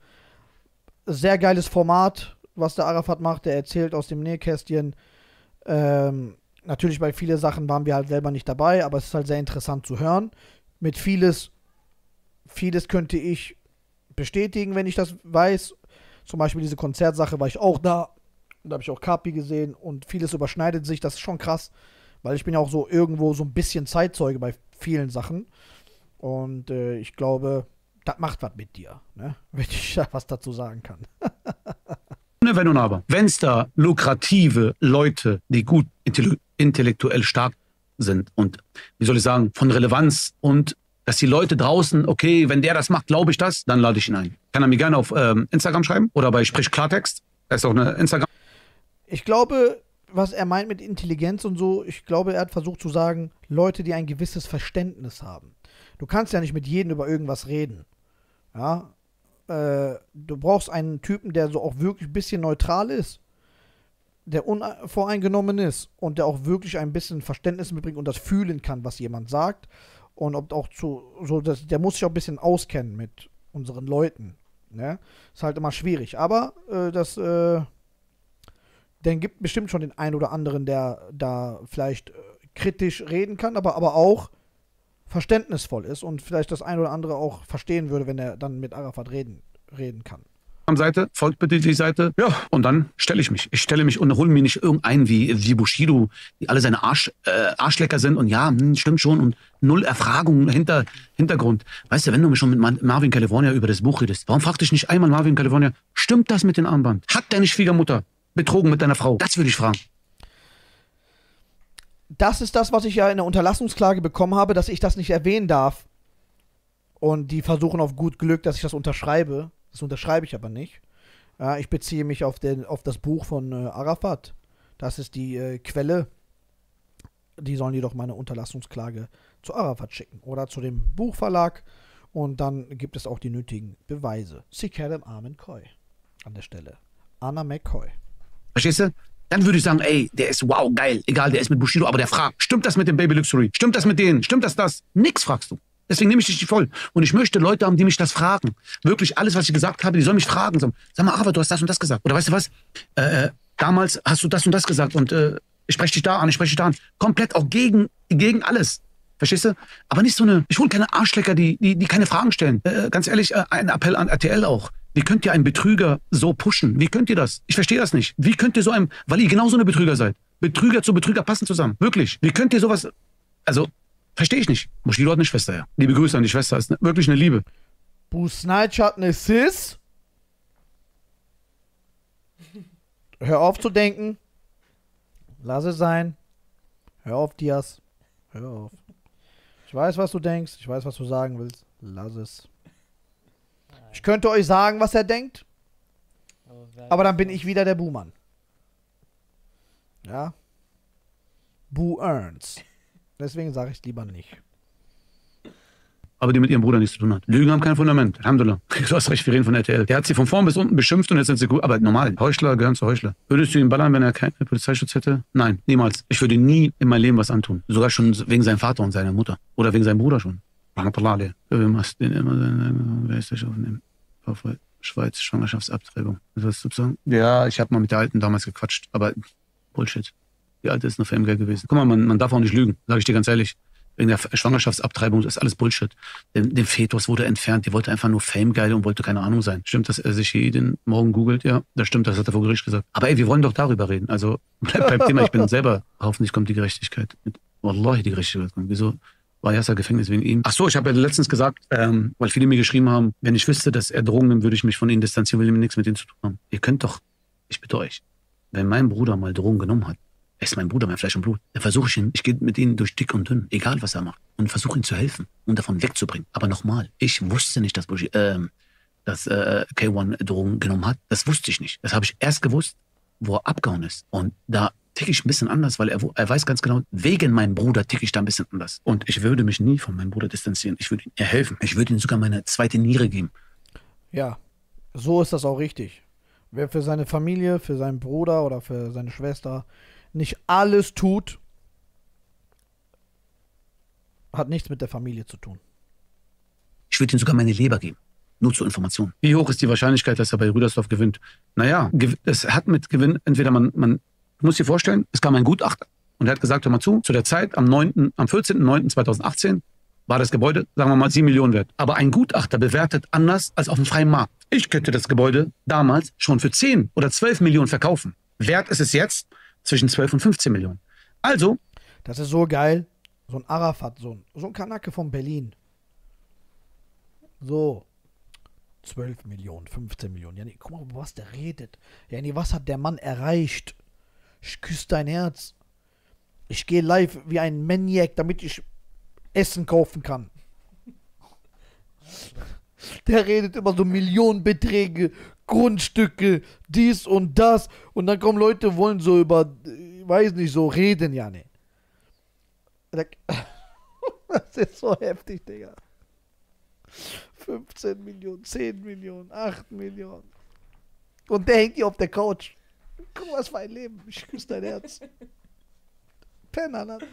sehr geiles Format, was der Arafat macht. Der erzählt aus dem Nähkästchen. Ähm, natürlich bei vielen Sachen waren wir halt selber nicht dabei, aber es ist halt sehr interessant zu hören. Mit vieles, vieles könnte ich bestätigen, wenn ich das weiß. Zum Beispiel diese Konzertsache war ich auch da. Da habe ich auch Kapi gesehen und vieles überschneidet sich. Das ist schon krass, weil ich bin ja auch so irgendwo so ein bisschen Zeitzeuge bei vielen Sachen. Und äh, ich glaube, das macht was mit dir, ne? Wenn ich da was dazu sagen kann. wenn und aber, wenn es da lukrative Leute, die gut intellektuell stark sind und, wie soll ich sagen, von Relevanz und dass die Leute draußen, okay, wenn der das macht, glaube ich das, dann lade ich ihn ein. Kann er mir gerne auf ähm, Instagram schreiben oder bei Sprich Klartext. Da ist auch eine Instagram. Ich glaube, was er meint mit Intelligenz und so, ich glaube, er hat versucht zu sagen, Leute, die ein gewisses Verständnis haben. Du kannst ja nicht mit jedem über irgendwas reden. Ja, äh, du brauchst einen Typen, der so auch wirklich ein bisschen neutral ist, der unvoreingenommen ist und der auch wirklich ein bisschen Verständnis mitbringt und das fühlen kann, was jemand sagt. Und ob auch zu, so, das, der muss sich auch ein bisschen auskennen mit unseren Leuten. Ne? Ist halt immer schwierig. Aber äh, das, äh, Denn gibt bestimmt schon den einen oder anderen, der da vielleicht äh, kritisch reden kann, aber, aber auch verständnisvoll ist und vielleicht das ein oder andere auch verstehen würde, wenn er dann mit Arafat reden, reden kann. Seite, folgt bitte die Seite. Ja, und dann stelle ich mich. Ich stelle mich und hole mir nicht irgendeinen wie, wie Bushido, die alle seine Arsch, äh, Arschlecker sind und ja, hm, stimmt schon und null Erfragung hinter Hintergrund. Weißt du, wenn du mich schon mit Mar- Marvin California über das Buch redest, warum fragte ich nicht einmal Marvin California, stimmt das mit dem Armband? Hat deine Schwiegermutter betrogen mit deiner Frau? Das würde ich fragen. Das ist das, was ich ja in der Unterlassungsklage bekommen habe, dass ich das nicht erwähnen darf. Und die versuchen auf gut Glück, dass ich das unterschreibe. Das unterschreibe ich aber nicht. Ja, ich beziehe mich auf, den, auf das Buch von äh, Arafat. Das ist die äh, Quelle. Die sollen die doch meine Unterlassungsklage zu Arafat schicken. Oder zu dem Buchverlag. Und dann gibt es auch die nötigen Beweise. Sikerem Amen Koi. An der Stelle. Anna McCoy. Verstehst du? Dann würde ich sagen, ey, der ist wow, geil. Egal, der ist mit Bushido, aber der fragt, stimmt das mit dem Baby Luxury? Stimmt das mit denen? Stimmt das das? Nix fragst du. Deswegen nehme ich dich voll. Und ich möchte Leute haben, die mich das fragen. Wirklich alles, was ich gesagt habe, die sollen mich fragen. So, sag mal, Arafat, du hast das und das gesagt. Oder weißt du was? Äh, damals hast du das und das gesagt und äh, ich spreche dich da an, ich spreche dich da an. Komplett auch gegen, gegen alles. Verstehst du? Aber nicht so eine, ich hole keine Arschlecker, die, die, die keine Fragen stellen. Äh, ganz ehrlich, äh, ein Appell an R T L auch. Wie könnt ihr einen Betrüger so pushen? Wie könnt ihr das? Ich verstehe das nicht. Wie könnt ihr so einem, weil ihr genauso eine Betrüger seid. Betrüger zu Betrüger passen zusammen. Wirklich. Wie könnt ihr sowas, also, verstehe ich nicht. Bushido hat eine Schwester, ja. Liebe Grüße an die Schwester, ist ne, wirklich eine Liebe. Busnatch hat eine Sis. Hör auf zu denken. Lass es sein. Hör auf, Diaz. Hör auf. Ich weiß, was du denkst. Ich weiß, was du sagen willst. Lass es. Ich könnte euch sagen, was er denkt. Aber dann bin ich wieder der Buhmann. Ja. Bu earns. Deswegen sage ich es lieber nicht. Aber die mit ihrem Bruder nichts zu tun hat. Lügen haben kein Fundament. Alhamdulillah. Du hast recht, wir reden von R T L. Der hat sie von vorn bis unten beschimpft und jetzt sind sie gut. Aber normal. Heuchler gehören zu Heuchler. Würdest du ihn ballern, wenn er keinen Polizeischutz hätte? Nein, niemals. Ich würde nie in meinem Leben was antun. Sogar schon wegen seinem Vater und seiner Mutter. Oder wegen seinem Bruder schon. Rahmatullah. Du machst den immer seine, wer ist das aufnehmen? Schweiz, Schwangerschaftsabtreibung. Was willst du sagen? Ja, ich habe mal mit der Alten damals gequatscht. Aber Bullshit. Die Alte ist nur F M G gewesen. Guck mal, man, man darf auch nicht lügen. Sag ich dir ganz ehrlich. Wegen der Schwangerschaftsabtreibung, das ist alles Bullshit. Der, der Fetus wurde entfernt, die wollte einfach nur Fame-geil und wollte keine Ahnung sein. Stimmt, dass er sich jeden Morgen googelt? Ja, das stimmt, das hat er vor Gericht gesagt. Aber ey, wir wollen doch darüber reden. Also bleib beim Thema, ich bin selber, hoffentlich kommt die Gerechtigkeit. Mit, Wallahi, die Gerechtigkeit kommt. Wieso war Yasser Gefängnis wegen ihm? Ach so, ich habe ja letztens gesagt, ähm, weil viele mir geschrieben haben, wenn ich wüsste, dass er Drogen nimmt, würde ich mich von ihnen distanzieren, will ihm nichts mit ihnen zu tun haben. Ihr könnt doch, ich bitte euch, wenn mein Bruder mal Drogen genommen hat, er ist mein Bruder, mein Fleisch und Blut. Da versuche ich ihn, ich gehe mit ihm durch dick und dünn, egal was er macht. Und versuche ihn zu helfen und davon wegzubringen. Aber nochmal, ich wusste nicht, dass, Bushi, äh, dass äh, K eins Drogen genommen hat. Das wusste ich nicht. Das habe ich erst gewusst, wo er abgehauen ist. Und da ticke ich ein bisschen anders, weil er, er weiß ganz genau, wegen meinem Bruder ticke ich da ein bisschen anders. Und ich würde mich nie von meinem Bruder distanzieren. Ich würde ihm eher helfen. Ich würde ihm sogar meine zweite Niere geben. Ja, so ist das auch richtig. Wer für seine Familie, für seinen Bruder oder für seine Schwester nicht alles tut, hat nichts mit der Familie zu tun. Ich würde ihm sogar meine Leber geben. Nur zur Information. Wie hoch ist die Wahrscheinlichkeit, dass er bei Rüdersdorf gewinnt? Naja, es hat mit Gewinn, entweder man, man muss sich vorstellen, es kam ein Gutachter und er hat gesagt, hör mal zu, zu der Zeit am neunten, am vierzehnten neunten zweitausendachtzehn war das Gebäude, sagen wir mal, sieben Millionen wert. Aber ein Gutachter bewertet anders als auf dem freien Markt. Ich könnte das Gebäude damals schon für zehn oder zwölf Millionen verkaufen. Wert ist es jetzt zwischen zwölf und fünfzehn Millionen. Also. Das ist so geil. So ein Arafat, so ein, so ein Kanake von Berlin. So. zwölf Millionen, fünfzehn Millionen. Ja, nee, guck mal, was der redet. Ja, nee, was hat der Mann erreicht? Ich küsse dein Herz. Ich gehe live wie ein Maniac, damit ich Essen kaufen kann. Der redet immer so Millionenbeträge, Grundstücke, dies und das. Und dann kommen Leute, wollen so über, ich weiß nicht, so reden, ja, ne. Das ist so heftig, Digga. fünfzehn Millionen, zehn Millionen, acht Millionen. Und der hängt hier auf der Couch. Guck mal, was für ein Leben. Ich küsse dein Herz. Penner, ne?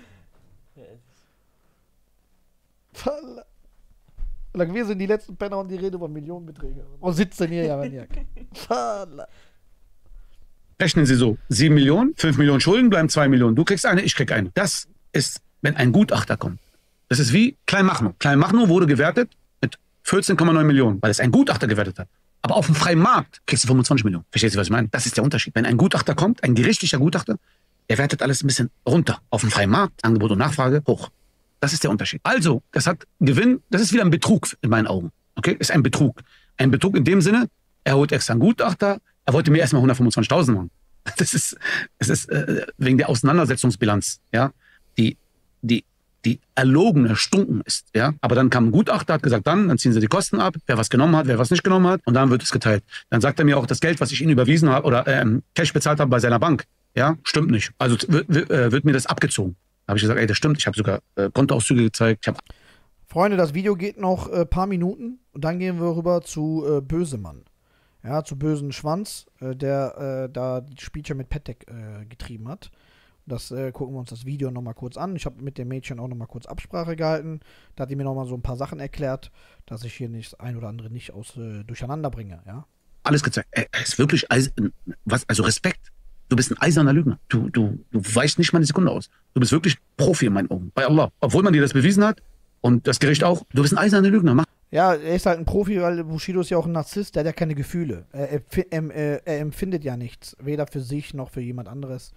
Voll. Wir sind die letzten Penner und die reden über Millionenbeträge. Und sitzen hier, ja, Maniak. Voll. Rechnen Sie so, sieben Millionen, fünf Millionen Schulden, bleiben zwei Millionen. Du kriegst eine, ich krieg eine. Das ist, wenn ein Gutachter kommt. Das ist wie Kleinmachnow. Kleinmachnow wurde gewertet mit vierzehn Komma neun Millionen, weil es ein Gutachter gewertet hat. Aber auf dem freien Markt kriegst du fünfundzwanzig Millionen. Verstehst du, was ich meine? Das ist der Unterschied. Wenn ein Gutachter kommt, ein gerichtlicher Gutachter, der wertet alles ein bisschen runter. Auf dem freien Markt, Angebot und Nachfrage, hoch. Das ist der Unterschied. Also, das hat Gewinn, das ist wieder ein Betrug in meinen Augen. Okay? Ist ein Betrug. Ein Betrug in dem Sinne, er holt extra einen Gutachter, er wollte mir erstmal hundertfünfundzwanzigtausend machen. Das ist, das ist äh, wegen der Auseinandersetzungsbilanz, ja, die, die, die erlogen, erstunken ist, ja. Aber dann kam ein Gutachter, hat gesagt, dann, dann ziehen sie die Kosten ab, wer was genommen hat, wer was nicht genommen hat, und dann wird es geteilt. Dann sagt er mir auch, das Geld, was ich ihm überwiesen habe oder ähm, Cash bezahlt habe bei seiner Bank, ja, stimmt nicht. Also wird, wird, äh, wird mir das abgezogen. Da habe ich gesagt, ey, das stimmt. Ich habe sogar äh, Kontoauszüge gezeigt. Ich hab Freunde, das Video geht noch ein äh, paar Minuten und dann gehen wir rüber zu äh, Bösemann. Ja, zu Bösen Schwanz, äh, der äh, da die Spielchen mit Petek äh, getrieben hat. Das äh, gucken wir uns das Video nochmal kurz an. Ich habe mit dem Mädchen auch nochmal kurz Absprache gehalten. Da hat die mir nochmal so ein paar Sachen erklärt, dass ich hier nicht das ein oder andere nicht aus äh, durcheinander bringe, ja. Alles gezeigt. Er ist wirklich, eis was, also Respekt. Du bist ein eiserner Lügner. Du, du, du weichst nicht mal eine Sekunde aus. Du bist wirklich Profi in meinen Augen. Bei Allah. Obwohl man dir das bewiesen hat und das Gericht auch. Du bist ein eiserner Lügner. Mach. Ja, er ist halt ein Profi, weil Bushido ist ja auch ein Narzisst, der hat ja keine Gefühle. Er, er, er, er empfindet ja nichts, weder für sich noch für jemand anderes.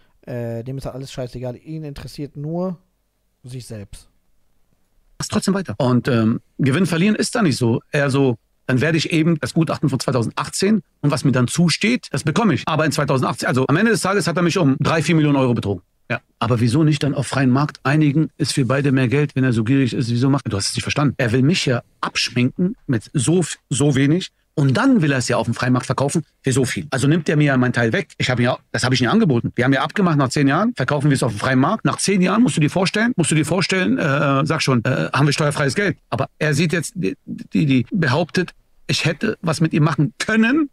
Äh, dem ist halt alles scheißegal. Ihn interessiert nur sich selbst. Mach's trotzdem weiter. Und ähm, Gewinn verlieren ist da nicht so. Eher so, dann werde ich eben das Gutachten von zweitausendachtzehn und was mir dann zusteht, das bekomme ich. Aber in zweitausendachtzehn, also am Ende des Tages hat er mich um drei, vier Millionen Euro betrogen. Ja. Aber wieso nicht dann auf freien Markt einigen? Ist für beide mehr Geld, wenn er so gierig ist. Wieso macht er? Du hast es nicht verstanden. Er will mich ja abschminken mit so, so wenig. Und dann will er es ja auf dem freien Markt verkaufen für so viel. Also nimmt er mir ja meinen Teil weg. Ich habe ja, das habe ich ihm angeboten. Wir haben ja abgemacht, nach zehn Jahren verkaufen wir es auf dem freien Markt. Nach zehn Jahren musst du dir vorstellen, musst du dir vorstellen, äh, sag schon, äh, haben wir steuerfreies Geld. Aber er sieht jetzt, die, die, die behauptet, ich hätte was mit ihm machen können.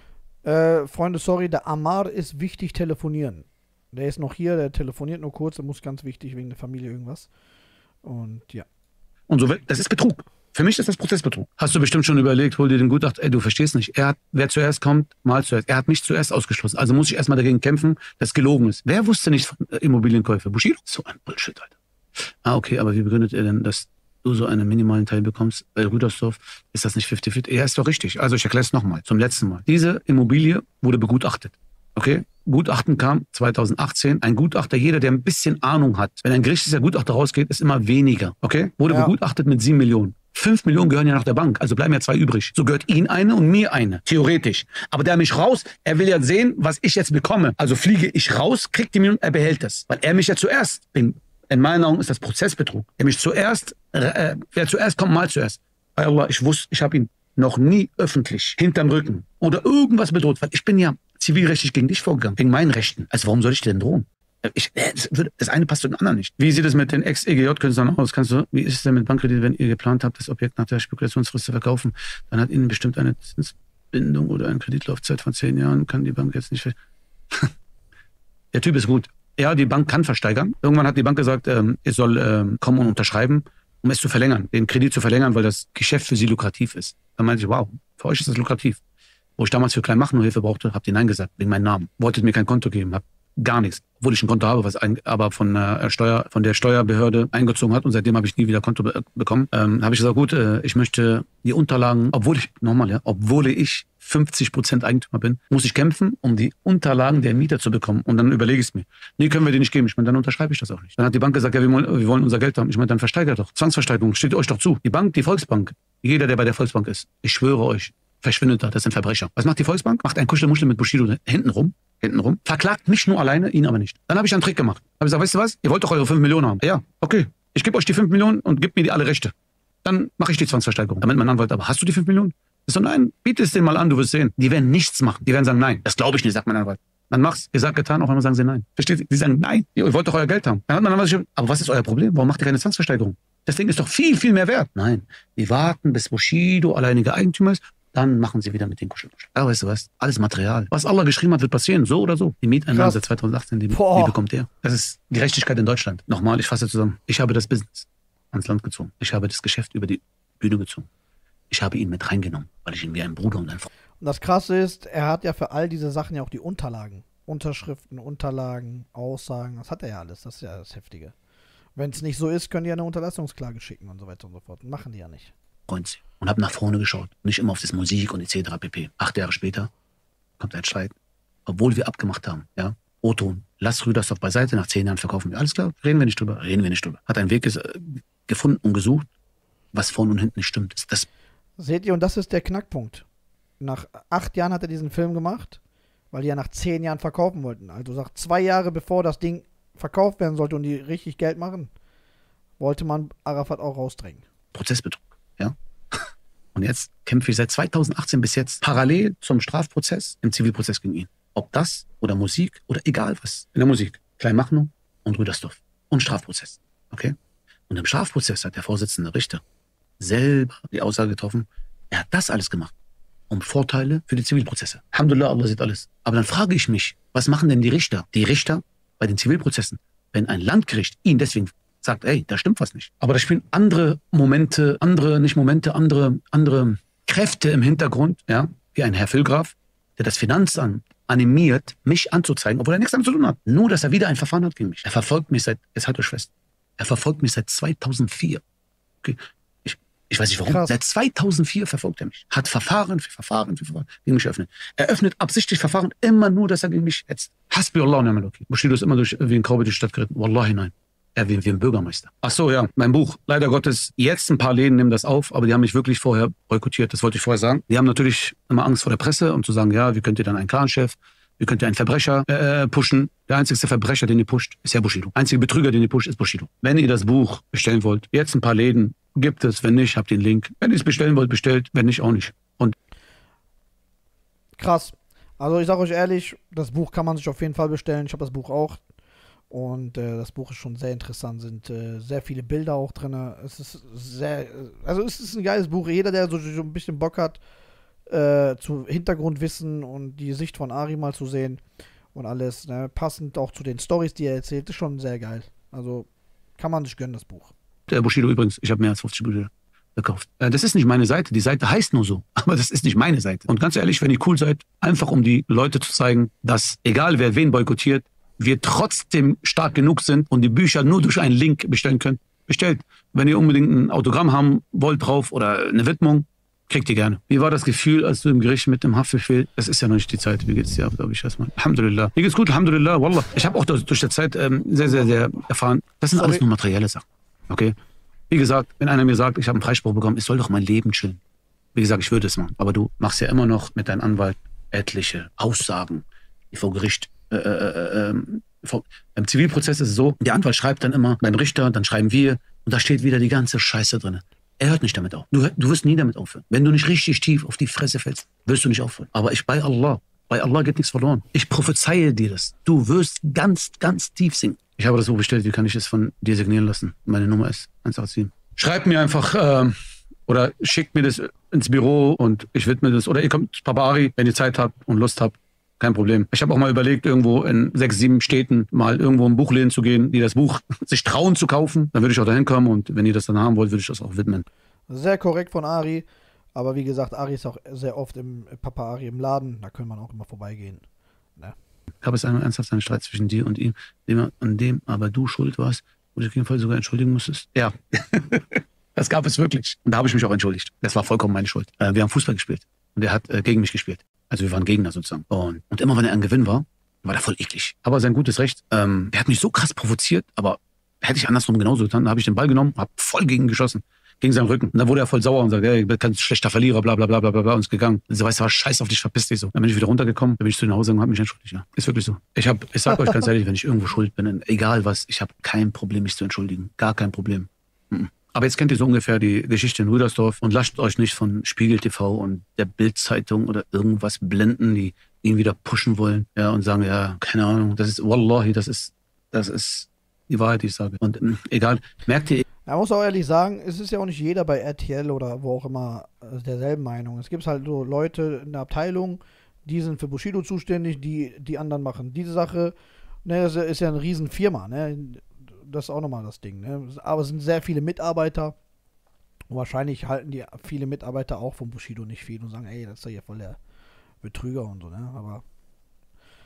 Äh, Freunde, sorry, der Amar ist wichtig telefonieren. Der ist noch hier, der telefoniert nur kurz, der muss ganz wichtig wegen der Familie irgendwas. Und ja. Und so, das ist Betrug. Für mich ist das Prozessbetrug. Hast du bestimmt schon überlegt, hol dir den Gutachter, ey, du verstehst nicht. Er hat, wer zuerst kommt, mal zuerst. Er hat mich zuerst ausgeschlossen. Also muss ich erstmal dagegen kämpfen, dass gelogen ist. Wer wusste nicht von äh, Immobilienkäufe? Bushido? So ein Bullshit, Alter. Ah, okay, aber wie begründet er denn, dass du so einen minimalen Teil bekommst? Bei Rüdersdorf ist das nicht fünfzig fünfzig? Ja, ist doch richtig. Also ich erkläre es nochmal, zum letzten Mal. Diese Immobilie wurde begutachtet. Okay? Gutachten kam zweitausendachtzehn. Ein Gutachter, jeder, der ein bisschen Ahnung hat, wenn ein gerichtlicher Gutachter rausgeht, ist immer weniger. Okay? Wurde ja. begutachtet mit sieben Millionen. Fünf Millionen gehören ja nach der Bank, also bleiben ja zwei übrig. So gehört ihm eine und mir eine, theoretisch. Aber der mich raus, er will ja sehen, was ich jetzt bekomme. Also fliege ich raus, kriegt die Millionen, er behält das. Weil er mich ja zuerst, in, in meinen Augen ist das Prozessbetrug. Er mich zuerst, äh, wer zuerst kommt, mal zuerst. Bei Allah, ich wusste, ich habe ihn noch nie öffentlich hinterm Rücken oder irgendwas bedroht, weil ich bin ja zivilrechtlich gegen dich vorgegangen, wegen meinen Rechten. Also warum soll ich dir denn drohen? Ich, das, das eine passt zu dem anderen nicht. Wie sieht es mit den Ex-E G J-Künstlern aus? Kannst du, wie ist es denn mit Bankkredit, wenn ihr geplant habt, das Objekt nach der Spekulationsfrist zu verkaufen? Dann hat Ihnen bestimmt eine Zinsbindung oder eine Kreditlaufzeit von zehn Jahren, kann die Bank jetzt nicht... Der Typ ist gut. Ja, die Bank kann versteigern. Irgendwann hat die Bank gesagt, ähm, ihr soll ähm, kommen und unterschreiben, um es zu verlängern, den Kredit zu verlängern, weil das Geschäft für sie lukrativ ist. Dann meinte ich, wow, für euch ist das lukrativ. Wo ich damals für Kleinmachnow Hilfe brauchte, habt ihr Nein gesagt, wegen meinem Namen. Wolltet mir kein Konto geben, habt gar nichts. Obwohl ich ein Konto habe, was ein, aber von, äh, Steuer, von der Steuerbehörde eingezogen hat und seitdem habe ich nie wieder Konto be bekommen. Ähm, habe ich gesagt, gut, äh, ich möchte die Unterlagen, obwohl ich, nochmal, ja, obwohl ich fünfzig Prozent Eigentümer bin, muss ich kämpfen, um die Unterlagen der Mieter zu bekommen. Und dann überlege ich es mir. Nee, können wir die nicht geben. Ich meine, dann unterschreibe ich das auch nicht. Dann hat die Bank gesagt, ja, wir wollen, wir wollen unser Geld haben. Ich meine, dann versteigert doch. Zwangsversteigerung, steht euch doch zu. Die Bank, die Volksbank, jeder, der bei der Volksbank ist, ich schwöre euch, verschwindet da, das sind Verbrecher. Was macht die Volksbank? Macht ein Kuschelmuschel mit Bushido hinten rum, hinten rum, verklagt mich nur alleine, ihn aber nicht. Dann habe ich einen Trick gemacht. Habe gesagt, weißt du was? Ihr wollt doch eure fünf Millionen haben. Ja, okay. Ich gebe euch die fünf Millionen und gebt mir die alle Rechte. Dann mache ich die Zwangsversteigerung. Damit mein Anwalt, aber hast du die fünf Millionen? Ich so, nein, biete es denen mal an, du wirst sehen. Die werden nichts machen. Die werden sagen, nein. Das glaube ich nicht, sagt mein Anwalt. Dann mach's. Gesagt, getan, auf einmal sagen sie nein. Versteht ihr? Die sagen, nein, ihr wollt doch euer Geld haben. Dann hat mein Anwalt gesagt, aber was ist euer Problem? Warum macht ihr keine Zwangsversteigerung? Das Ding ist doch viel, viel mehr wert. Nein, die warten, bis Bushido alleiniger Eigentümer ist. Dann machen sie wieder mit den Kuschelmuscheln. Ja, weißt du was? Alles Material. Was Allah geschrieben hat, wird passieren. So oder so. Die Mieteinnahmen seit zweitausendachtzehn, die, die bekommt er. Das ist Gerechtigkeit in Deutschland. Nochmal, ich fasse zusammen. Ich habe das Business ans Land gezogen. Ich habe das Geschäft über die Bühne gezogen. Ich habe ihn mit reingenommen, weil ich ihn wie ein Bruder und ein Freund. Und das Krasse ist, er hat ja für all diese Sachen ja auch die Unterlagen. Unterschriften, Unterlagen, Aussagen, das hat er ja alles, das ist ja das Heftige. Wenn es nicht so ist, können die ja eine Unterlassungsklage schicken und so weiter und so fort. Machen die ja nicht. Und habe nach vorne geschaut. Nicht immer auf das Musik und et cetera pp. Acht Jahre später kommt ein Streit. Obwohl wir abgemacht haben, ja. O-Ton, lass Rüdersdorf beiseite, nach zehn Jahren verkaufen wir. Alles klar, reden wir nicht drüber, reden wir nicht drüber. Hat einen Weg ges- gefunden und gesucht, was vorne und hinten nicht stimmt. Das, das Seht ihr, und das ist der Knackpunkt. Nach acht Jahren hat er diesen Film gemacht, weil die ja nach zehn Jahren verkaufen wollten. Also sagt zwei Jahre bevor das Ding verkauft werden sollte und die richtig Geld machen, wollte man Arafat auch rausdrängen. Prozessbetrug, ja. Und jetzt kämpfe ich seit zweitausendachtzehn bis jetzt parallel zum Strafprozess im Zivilprozess gegen ihn. Ob das oder Musik oder egal was. In der Musik. Kleinmachnow und Rüdersdorf. Und Strafprozess. Okay? Und im Strafprozess hat der Vorsitzende Richter selber die Aussage getroffen, er hat das alles gemacht, um Vorteile für die Zivilprozesse. Alhamdulillah, Allah sieht alles. Aber dann frage ich mich, was machen denn die Richter? Die Richter bei den Zivilprozessen, wenn ein Landgericht ihn deswegen sagt, ey, da stimmt was nicht. Aber da spielen andere Momente, andere, nicht Momente, andere, andere Kräfte im Hintergrund, ja, wie ein Herr Füllgraf, der das Finanzamt animiert, mich anzuzeigen, obwohl er nichts damit zu tun hat. Nur, dass er wieder ein Verfahren hat gegen mich. Er verfolgt mich seit, jetzt halt euch fest, er verfolgt mich seit zweitausendvier. Okay. Ich, ich weiß nicht warum. Krass. Seit zweitausendvier verfolgt er mich. Hat Verfahren für Verfahren für Verfahren gegen mich eröffnet. Er öffnet absichtlich Verfahren immer nur, dass er gegen mich hetzt. Hasbi Allah und ni'mal Wakil. Bushido ist immer durch, wie ein Cowboy durch die Stadt geritten. Wallahi nein. Er wie, wie ein Bürgermeister. Ach so, ja, mein Buch. Leider Gottes, jetzt ein paar Läden nehmen das auf, aber die haben mich wirklich vorher boykottiert. Das wollte ich vorher sagen. Die haben natürlich immer Angst vor der Presse, um zu sagen, ja, wie könnt ihr dann einen Clanchef, wie könnt ihr einen Verbrecher äh, pushen? Der einzige Verbrecher, den ihr pusht, ist ja Bushido. Der einzige Betrüger, den ihr pusht, ist Bushido. Wenn ihr das Buch bestellen wollt, jetzt ein paar Läden gibt es. Wenn nicht, habt ihr den Link. Wenn ihr es bestellen wollt, bestellt. Wenn nicht, auch nicht. Und Krass. Also ich sage euch ehrlich, das Buch kann man sich auf jeden Fall bestellen. Ich habe das Buch auch. Und äh, das Buch ist schon sehr interessant, sind äh, sehr viele Bilder auch drin. Es ist sehr, also es ist ein geiles Buch. Jeder, der so, so ein bisschen Bock hat, äh, zu Hintergrundwissen und die Sicht von Ari mal zu sehen und alles, ne, passend auch zu den Storys, die er erzählt, ist schon sehr geil. Also kann man sich gönnen, das Buch. der Bushido übrigens, ich habe mehr als fünfzig Bücher gekauft. Äh, das ist nicht meine Seite. Die Seite heißt nur so, aber das ist nicht meine Seite. Und ganz ehrlich, wenn ihr cool seid, einfach um die Leute zu zeigen, dass egal wer wen boykottiert, wir trotzdem stark genug sind und die Bücher nur durch einen Link bestellen können. Bestellt. Wenn ihr unbedingt ein Autogramm haben wollt drauf oder eine Widmung, kriegt ihr gerne. Wie war das Gefühl, als du im Gericht mit dem Haftbefehl, das ist ja noch nicht die Zeit, wie geht's dir, glaube ich erstmal. Alhamdulillah. Mir geht's gut, Alhamdulillah, Wallah. Ich habe auch durch, durch die Zeit ähm, sehr, sehr, sehr erfahren, das sind Sorry. alles nur materielle Sachen. Okay? Wie gesagt, wenn einer mir sagt, ich habe einen Freispruch bekommen, ich soll doch mein Leben chillen. Wie gesagt, ich würde es machen. Aber du machst ja immer noch mit deinem Anwalt etliche Aussagen, die vor Gericht Äh, äh, äh, vor, im Zivilprozess ist es so, der Anwalt schreibt dann immer beim Richter, dann schreiben wir und da steht wieder die ganze Scheiße drin. Er hört nicht damit auf. Du, du wirst nie damit aufhören. Wenn du nicht richtig tief auf die Fresse fällst, wirst du nicht aufhören. Aber ich bei Allah, bei Allah geht nichts verloren. Ich prophezeie dir das. Du wirst ganz, ganz tief sinken. Ich habe das Buch bestellt, wie kann ich es von dir signieren lassen? Meine Nummer ist eins acht sieben. Schreib mir einfach äh, oder schickt mir das ins Büro und ich widme das. Oder ihr kommt, Papa Ari, wenn ihr Zeit habt und Lust habt. Kein Problem. Ich habe auch mal überlegt, irgendwo in sechs, sieben Städten mal irgendwo in Buchläden zu gehen, die das Buch sich trauen zu kaufen. Dann würde ich auch dahin kommen und wenn ihr das dann haben wollt, würde ich das auch widmen. Sehr korrekt von Ari. Aber wie gesagt, Ari ist auch sehr oft im Papa Ari im Laden. Da kann man auch immer vorbeigehen. Ne? Gab es einmal ernsthaft einen Streit zwischen dir und ihm, dem, an dem aber du schuld warst und dich auf jeden Fall sogar entschuldigen musstest? Ja. Das gab es wirklich. Und da habe ich mich auch entschuldigt. Das war vollkommen meine Schuld. Äh, wir haben Fußball gespielt und er hat äh, gegen mich gespielt. Also wir waren Gegner sozusagen. Und, und immer wenn er ein Gewinn war, war der voll eklig. Aber sein gutes Recht. Ähm, der hat mich so krass provoziert, aber hätte ich andersrum genauso getan. Da habe ich den Ball genommen, habe voll gegen ihn geschossen. Gegen seinen Rücken. Und dann wurde er voll sauer und sagt, ey, ich bin kein schlechter Verlierer, bla bla bla bla bla und ist gegangen. Und so, weißt du was, scheiß auf dich, verpiss dich so. Dann bin ich wieder runtergekommen, dann bin ich zu den Hause und habe mich entschuldigt. Ja, ist wirklich so. Ich hab, ich sag euch ganz ehrlich, wenn ich irgendwo schuld bin, egal was, ich habe kein Problem, mich zu entschuldigen. Gar kein Problem. Mhm. Aber jetzt kennt ihr so ungefähr die Geschichte in Rüdersdorf und lasst euch nicht von Spiegel T V und der Bild-Zeitung oder irgendwas blenden, die ihn wieder pushen wollen, ja, und sagen, ja, keine Ahnung, das ist, Wallahi, das ist, das ist die Wahrheit, die ich sage. Und ähm, egal, merkt ihr, Man muss auch ehrlich sagen, es ist ja auch nicht jeder bei R T L oder wo auch immer äh, derselben Meinung. Es gibt halt so Leute in der Abteilung, die sind für Bushido zuständig, die die anderen machen diese Sache. Ne, das ist ja eine riesen Firma, ne? Das ist auch nochmal das Ding, ne? Aber es sind sehr viele Mitarbeiter. Und wahrscheinlich halten die viele Mitarbeiter auch von Bushido nicht viel und sagen, ey, das ist doch hier voll der Betrüger und so, ne? Aber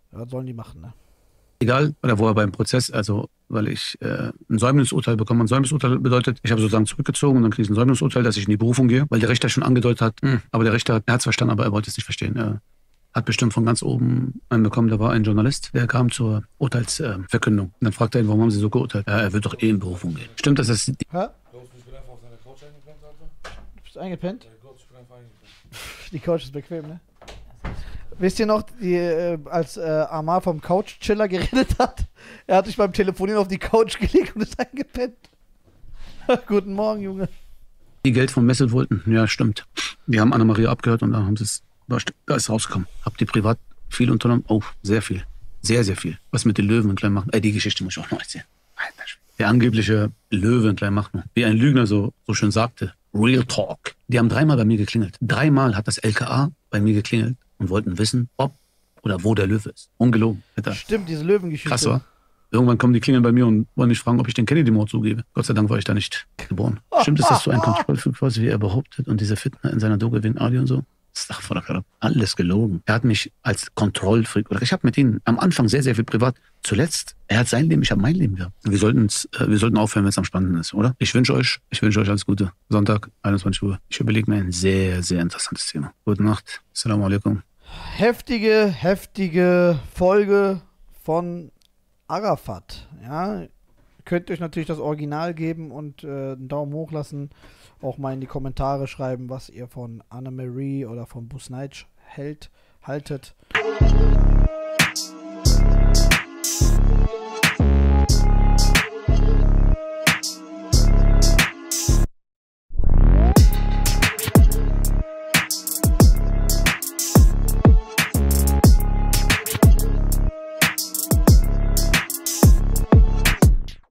Ja, sollen die machen, ne? Egal, oder wo er beim Prozess, also weil ich äh, ein Säumnisurteil bekomme. Ein Säumnisurteil bedeutet, ich habe sozusagen zurückgezogen und dann kriege ich ein Säumnisurteil, dass ich in die Berufung gehe, weil der Richter schon angedeutet hat, hm, aber der Richter, er hat es verstanden, aber er wollte es nicht verstehen. Er hat bestimmt von ganz oben einen bekommen, da war ein Journalist, der kam zur Urteilsverkündung. Und dann fragte er ihn, warum haben Sie so geurteilt? Ja, er wird doch eh in Berufung gehen. Stimmt, dass das... Hä? Los, ich bin einfach auf seiner Couch eingepennt, Alter. Du bist eingepennt? Ja, Gott, ich bin einfach eingepennt. Die Couch ist bequem, ne? Wisst ihr noch, die, äh, als äh, Amar vom Couch-Chiller geredet hat? Er hat sich beim Telefonieren auf die Couch gelegt und ist eingepennt. Guten Morgen, Junge. Die Geld von Messel wollten, ja, stimmt. Die haben Anna-Maria abgehört und da haben sie es, da ist rausgekommen. Habt ihr privat viel unternommen? Oh, sehr viel. Sehr, sehr viel. Was mit den Löwen klein machen? Ey, die Geschichte muss ich auch noch erzählen. Alter, der angebliche Löwe klein machen. Wie ein Lügner so, so schön sagte. Real Talk. Die haben dreimal bei mir geklingelt. Dreimal hat das L K A bei mir geklingelt und wollten wissen, ob oder wo der Löwe ist. Ungelogen. Alter. Stimmt, diese Löwengeschichte. Krass, war. Irgendwann kommen die klingeln bei mir und wollen mich fragen, ob ich den Kennedy-Mord zugebe. Gott sei Dank war ich da nicht geboren. Stimmt es, dass du ein Kontrollflug warst, wie er behauptet, und diese Fitner in seiner Doku wegen Ali und so? Das ist doch alles gelogen. Er hat mich als Kontrollfreak, oder ich habe mit ihm am Anfang sehr, sehr viel privat. Zuletzt, er hat sein Leben, ich habe mein Leben gehabt. Wir sollten, äh, wir sollten aufhören, wenn es am spannendsten ist, oder? Ich wünsche euch, ich wünsche euch alles Gute. Sonntag, einundzwanzig Uhr. Ich überlege mir ein sehr, sehr interessantes Thema. Gute Nacht. Assalamu alaikum. Heftige, heftige Folge von Arafat. Ja, könnt euch natürlich das Original geben und äh, einen Daumen hoch lassen. Auch mal in die Kommentare schreiben, was ihr von Anna-Marie oder von Busnitsch hält, haltet.